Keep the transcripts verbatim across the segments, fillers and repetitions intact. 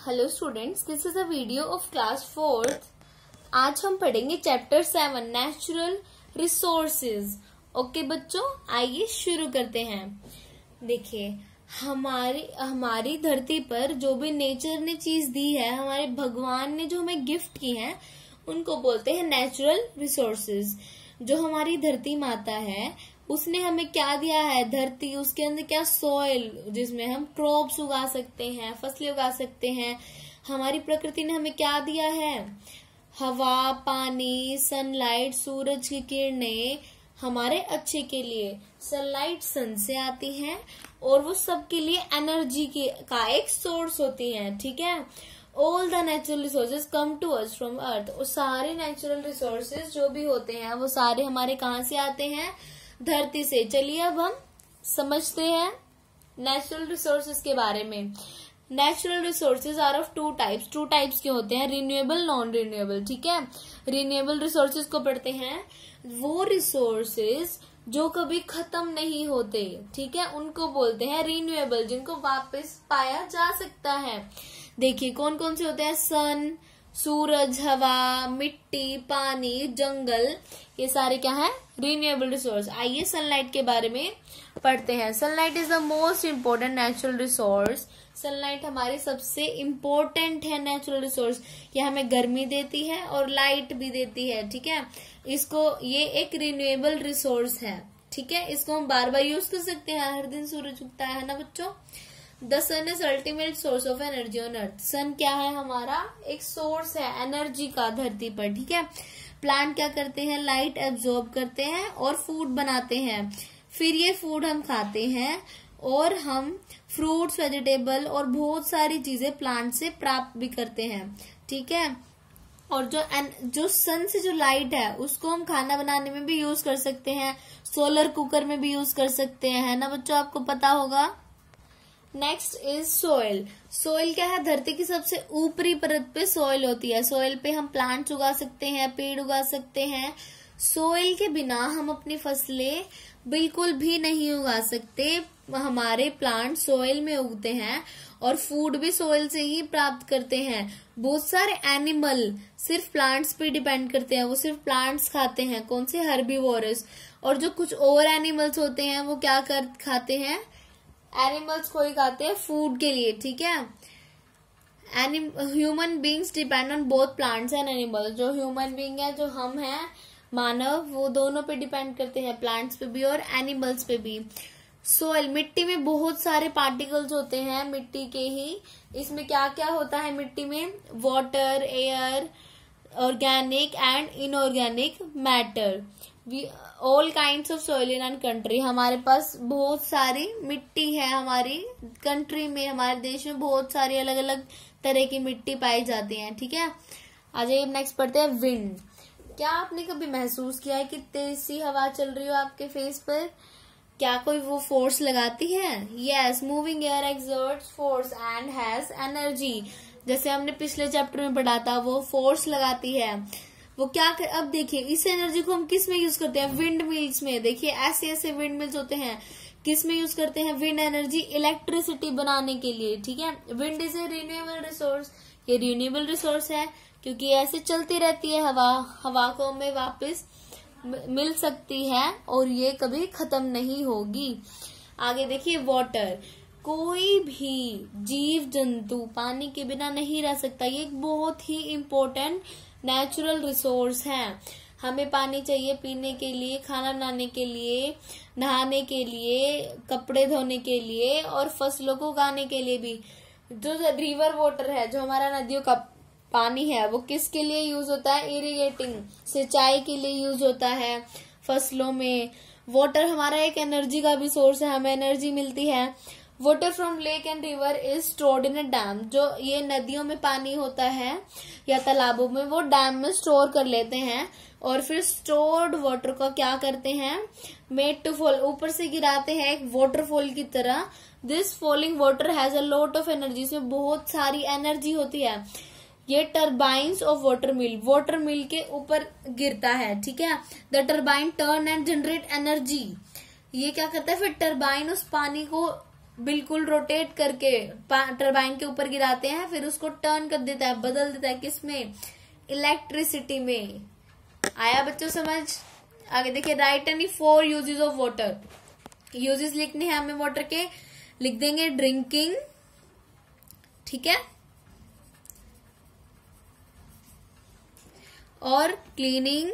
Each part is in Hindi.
Hello students, this is a video of class fourth. आज हम पढ़ेंगे chapter seven natural resources. Okay बच्चों, आइए शुरू करते हैं। देखिए, हमारी हमारी धरती पर जो भी नेचर ने चीज दी है, हमारे भगवान ने जो हमें गिफ्ट की है, उनको बोलते हैं नेचुरल रिसोर्सेज। जो हमारी धरती माता है, उसने हमें क्या दिया है? धरती, उसके अंदर क्या सॉइल, जिसमें हम क्रॉप्स उगा सकते हैं, फसलें उगा सकते हैं। हमारी प्रकृति ने हमें क्या दिया है? हवा, पानी, सनलाइट, सूरज की किरणें हमारे अच्छे के लिए। सनलाइट सन से आती है और वो सबके लिए एनर्जी के का एक सोर्स होती है। ठीक है, all the natural resources come to us from earth. और सारे नेचुरल रिसोर्सेज जो भी होते हैं, वो सारे हमारे कहाँ से आते हैं? धरती से। चलिए अब हम समझते हैं नेचुरल रिसोर्सेज के बारे में। Natural resources are of two types. Two types के होते हैं, रिन्यूएबल, नॉन रिन्यूएबल। ठीक है, रिन्यूएबल रिसोर्सेज को पढ़ते हैं। वो रिसोर्सेज जो कभी खत्म नहीं होते, ठीक है, उनको बोलते हैं रिन्यूएबल, जिनको वापस पाया जा सकता है। देखिए कौन कौन से होते हैं? सन, सूरज, हवा, मिट्टी, पानी, जंगल, ये सारे क्या है? Renewable resource. आइए सनलाइट के बारे में पढ़ते हैं। Sunlight is the most important natural resource. Sunlight हमारी सबसे इम्पोर्टेंट है नेचुरल रिसोर्स। ये हमें गर्मी देती है और लाइट भी देती है। ठीक है, इसको, ये एक रिन्यूएबल रिसोर्स है। ठीक है, इसको हम बार बार यूज कर सकते हैं। हर दिन सूरज उगता है ना बच्चों। The sun is ultimate source of energy on earth. Sun क्या है? हमारा एक सोर्स है एनर्जी का धरती पर। ठीक है, प्लांट क्या करते हैं? लाइट एब्जॉर्ब करते हैं और फूड बनाते हैं। फिर ये फूड हम खाते हैं और हम फ्रूट्स, वेजिटेबल और बहुत सारी चीजें प्लांट से प्राप्त भी करते हैं। ठीक है, और जो जो सन से जो लाइट है, उसको हम खाना बनाने में भी यूज कर सकते हैं, सोलर कुकर में भी यूज कर सकते हैं, है ना बच्चों? आपको पता होगा। Next is soil. सोइल क्या है? धरती की सबसे ऊपरी परत पे सोइल होती है। सोइल पे हम प्लांट्स उगा सकते हैं, पेड़ उगा सकते हैं। सोइल के बिना हम अपनी फसलें बिल्कुल भी नहीं उगा सकते। हमारे प्लांट सोइल में उगते हैं और फूड भी सोइल से ही प्राप्त करते हैं। बहुत सारे एनिमल सिर्फ प्लांट्स पे डिपेंड करते हैं, वो सिर्फ प्लांट्स खाते हैं। कौन से? हर्बीवोरस। और जो कुछ और एनिमल्स होते हैं, वो क्या कर खाते हैं? एनिमल्स को ही खाते हैं फूड के लिए। ठीक है, human beings depend on both plants and animals. जो ह्यूमन बींग है, जो हम हैं मानव, वो दोनों पे डिपेंड करते हैं, प्लांट्स पे भी और एनिमल्स पे भी। सोइल, मिट्टी में बहुत सारे पार्टिकल्स होते हैं, मिट्टी के ही। इसमें क्या क्या होता है मिट्टी में? Water, air, organic and inorganic matter. All kinds of soil in and country. हमारे पास बहुत सारी मिट्टी है, हमारी कंट्री में, हमारे देश में बहुत सारी अलग अलग तरह की मिट्टी पाई जाती है। ठीक है, आ जाइए नेक्स्ट पढ़ते हैं विंड। क्या आपने कभी महसूस किया है कि तेज सी हवा चल रही हो आपके फेस पर? क्या कोई वो फोर्स लगाती है? Yes, moving air exerts force and has energy. जैसे हमने पिछले चैप्टर में पढ़ा था, वो फोर्स लगाती है। वो क्या कर, अब देखिए इस एनर्जी को हम किस में यूज करते हैं? विंड मिल्स में। देखिए ऐसे ऐसे विंड मिल्स होते हैं, किस में यूज करते हैं? विंड एनर्जी इलेक्ट्रिसिटी बनाने के लिए। ठीक है, wind is a renewable resource. ये रिन्यूएबल रिसोर्स है क्योंकि ऐसे चलती रहती है हवा। हवा को हमें वापस मिल सकती है और ये कभी खत्म नहीं होगी। आगे देखिए वाटर। कोई भी जीव जंतु पानी के बिना नहीं रह सकता। ये एक बहुत ही इम्पोर्टेंट नेचुरल रिसोर्स है। हमें पानी चाहिए पीने के लिए, खाना बनाने के लिए, नहाने के लिए, कपड़े धोने के लिए और फसलों को उगाने के लिए भी। जो रिवर वाटर है, जो हमारा नदियों का पानी है, वो किसके लिए यूज होता है? इरिगेटिंग, सिंचाई के लिए यूज होता है फसलों में। वाटर हमारा एक एनर्जी का भी सोर्स है, हमें एनर्जी मिलती है। Water from lake and river is stored in a dam. जो ये नदियों में पानी होता है या तालाबों में, वो डैम में स्टोर कर लेते हैं और फिर स्टोर्ड वाटर को क्या करते हैं? मेड टू फॉल, ऊपर से गिराते हैं एक वाटरफॉल की तरह। This falling water has a lot of energy. इसमें बहुत सारी एनर्जी होती है। ये turbines of water mill, water mill के ऊपर गिरता है। ठीक है, the turbine turn and generate energy. ये क्या करता है? फिर टर्बाइन उस पानी को बिल्कुल रोटेट करके टरबाइन के ऊपर गिराते हैं, फिर उसको टर्न कर देता है, बदल देता है किसमें, इलेक्ट्रिसिटी में। आया बच्चों समझ? आगे देखिए, write any four uses of water. Uses लिखने हैं हमें वाटर के, लिख देंगे ड्रिंकिंग, ठीक है, और क्लीनिंग,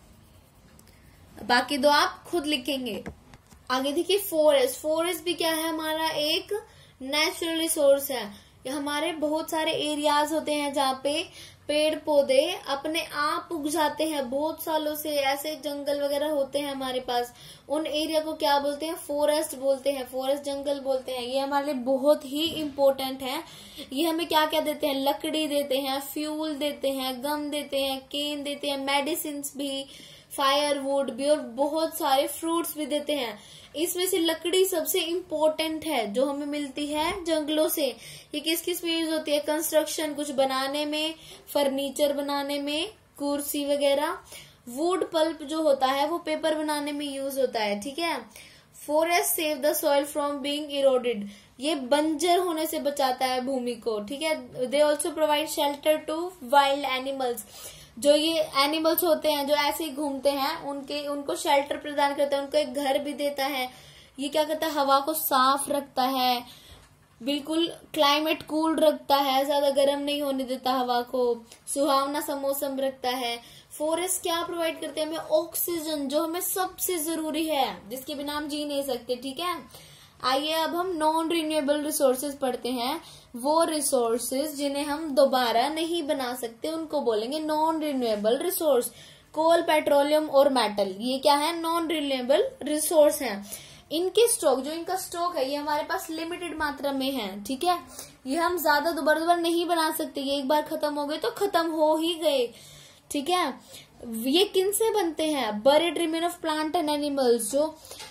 बाकी दो आप खुद लिखेंगे। आगे देखिए, फॉरेस्ट। फॉरेस्ट भी क्या है, हमारा एक नेचुरल रिसोर्स है। ये हमारे बहुत सारे एरियाज होते हैं जहाँ पे पेड़ पौधे अपने आप उग जाते हैं, बहुत सालों से ऐसे जंगल वगैरह होते हैं हमारे पास। उन एरिया को क्या बोलते हैं, फॉरेस्ट बोलते हैं, फॉरेस्ट जंगल बोलते हैं। ये हमारे लिए बहुत ही इम्पोर्टेंट है। ये हमें क्या क्या देते हैं, लकड़ी देते हैं, फ्यूल देते हैं, गम देते हैं, केन देते हैं, मेडिसिन भी, फायरवुड भी, और बहुत सारे फ्रूट्स भी देते हैं। इसमें से लकड़ी सबसे इम्पोर्टेंट है जो हमें मिलती है जंगलों से। ये किस किस में यूज होती है, कंस्ट्रक्शन, कुछ बनाने में, फर्नीचर बनाने में, कुर्सी वगैरह। वुड पल्प जो होता है वो पेपर बनाने में यूज होता है, ठीक है। Forest save the soil from being eroded. ये बंजर होने से बचाता है भूमि को, ठीक है। They also provide shelter to wild animals. जो ये एनिमल्स होते हैं जो ऐसे ही घूमते हैं, उनके उनको शेल्टर प्रदान करता है, उनको एक घर भी देता है। ये क्या करता है, हवा को साफ रखता है, बिल्कुल क्लाइमेट कूल रखता है, ज्यादा गर्म नहीं होने देता हवा को, सुहावना सा मौसम रखता है। फॉरेस्ट क्या प्रोवाइड करते हैं हमें, ऑक्सीजन, जो हमें सबसे जरूरी है, जिसके बिना हम जी नहीं सकते, ठीक है। आइए अब हम नॉन रिन्यूएबल रिसोर्सेज पढ़ते हैं। वो रिसोर्सेज जिन्हें हम दोबारा नहीं बना सकते उनको बोलेंगे non renewable resource. Coal, petroleum और मेटल, ये क्या है, नॉन रिन्यूएबल रिसोर्स हैं। इनके स्टॉक, जो इनका स्टॉक है, ये हमारे पास लिमिटेड मात्रा में है, ठीक है। ये हम ज्यादा दोबारा दोबारा नहीं बना सकते, ये एक बार खत्म हो गए तो खत्म हो ही गए, ठीक है। ये किन से बनते हैं, buried remain of plant and animals, जो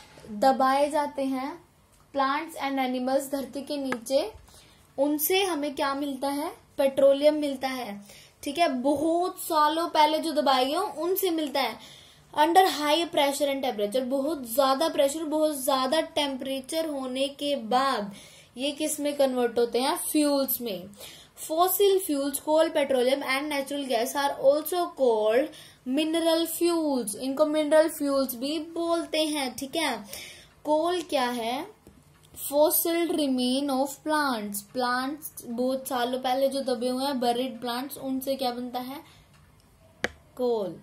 दबाए जाते हैं प्लांट्स एंड एनिमल्स धरती के नीचे, उनसे हमें क्या मिलता है, पेट्रोलियम मिलता है, ठीक है। बहुत सालों पहले जो दबाए गए उनसे मिलता है। Under high pressure and temperature, बहुत ज्यादा प्रेशर, बहुत ज्यादा टेम्परेचर होने के बाद ये किस में कन्वर्ट होते हैं, फ्यूल्स में। Fossil fuels, coal, petroleum and natural gas are also called mineral fuels. इनको मिनरल फ्यूल्स भी बोलते हैं, ठीक है। कोल क्या है, fossil remain of plants, plants बहुत सालों पहले जो दबे हुए हैं, बरीड प्लांट्स, उनसे क्या बनता है, coal.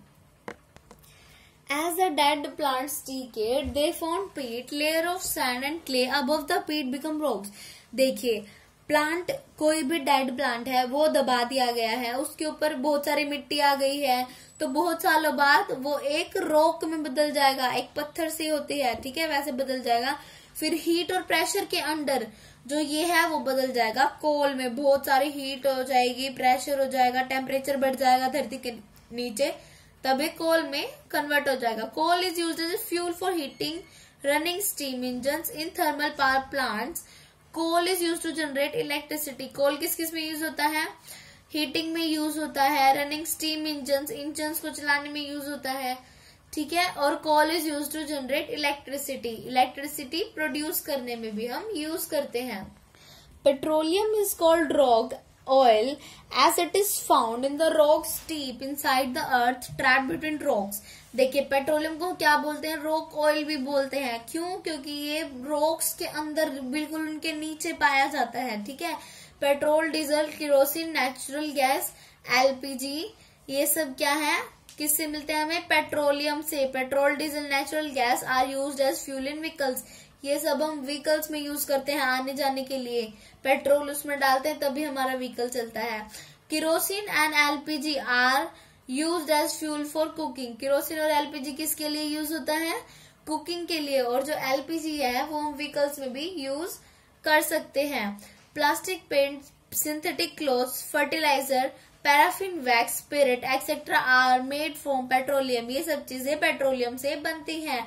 As the dead plants decayed, they formed peat, layer of sand and clay above the peat become rocks. देखिए, प्लांट, कोई भी डेड प्लांट है वो दबा दिया गया है, उसके ऊपर बहुत सारी मिट्टी आ गई है, तो बहुत सालों बाद वो एक रॉक में बदल जाएगा, एक पत्थर से होती है, ठीक है, वैसे बदल जाएगा। फिर हीट और प्रेशर के अंडर जो ये है वो बदल जाएगा कोल में। बहुत सारी हीट हो जाएगी, प्रेशर हो जाएगा, टेम्परेचर बढ़ जाएगा धरती के नीचे, तभी कोल में कन्वर्ट हो जाएगा। Coal is used as fuel for heating running steam engines in thermal power plants. Coal is used to generate electricity. Coal किस किस में यूज होता है, हीटिंग में यूज होता है, रनिंग स्टीम इंजन्स, इंजन्स को चलाने में यूज होता है, ठीक है। और coal is use to generate electricity, electricity produce करने में भी हम यूज करते हैं। Petroleum is called rock oil as it is found in the rocks deep inside the earth trapped between rocks। देखिए, पेट्रोलियम को क्या बोलते हैं, रॉक ऑयल भी बोलते हैं। क्यों, क्योंकि ये रॉक्स के अंदर बिल्कुल उनके नीचे पाया जाता है, ठीक है। Petrol, diesel, kerosene, natural gas, LPG, ये सब क्या है, किससे मिलते हैं हमें, पेट्रोलियम से। Petrol, diesel, natural gas are used as fuel in vehicles. ये सब हम व्हीकल्स में यूज करते हैं आने जाने के लिए, पेट्रोल उसमें डालते हैं तभी हमारा व्हीकल चलता है। Kerosene and LPG are used as fuel for cooking. Kerosene और एलपीजी किसके लिए यूज होता है, कुकिंग के लिए। और जो एलपीजी है वो हम व्हीकल्स में भी यूज कर सकते हैं। Plastic paint, synthetic clothes, fertiliser, paraffin wax, spirit etcetera are made from petroleum. ये सब चीजें पेट्रोलियम से बनती हैं।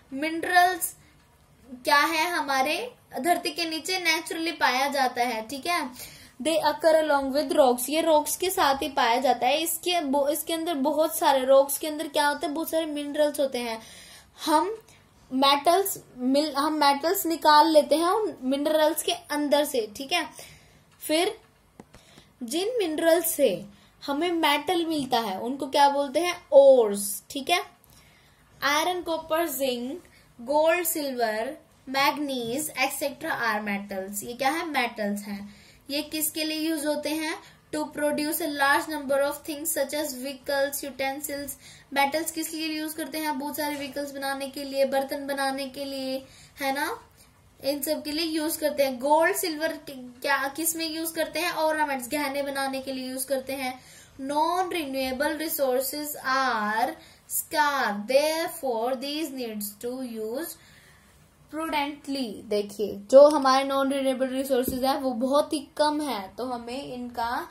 मिनरल्स क्या है, हमारे धरती के नीचे नेचुरली पाया जाता है, ठीक है। They occur along with rocks, ये रॉक्स के साथ ही पाया जाता है। इसके इसके अंदर बहुत सारे, रॉक्स के अंदर क्या होता है, बहुत सारे मिनरल्स होते हैं। हम मेटल्स मिल हम मेटल्स निकाल लेते हैं मिनरल्स के अंदर से, ठीक है। फिर जिन मिनरल्स से हमें मेटल मिलता है उनको क्या बोलते हैं, ओर्स, ठीक है। Iron, copper, zinc, gold, silver, manganese etcetera are metals. ये क्या है, मेटल्स हैं। ये किसके लिए यूज होते हैं, to produce a large number of things such as vehicles, utensils. Metals किस लिए यूज करते हैं, बहुत सारे व्हीकल्स बनाने के लिए, बर्तन बनाने के लिए, है ना, इन सब के लिए यूज करते हैं। गोल्ड, सिल्वर क्या किस में यूज करते हैं, ऑर्नामेंट्स, गहने बनाने के लिए यूज करते हैं। Non renewable resources are scarce, therefore these needs to use prudently. देखिए जो हमारे नॉन रिन्यूएबल रिसोर्सेज है वो बहुत ही कम है, तो हमें इनका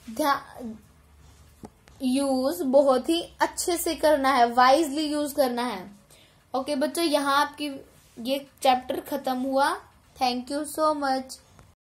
यूज बहुत ही अच्छे से करना है, वाइजली यूज करना है। ओके बच्चों, यहाँ आपकी ये चैप्टर खत्म हुआ। Thank you so much.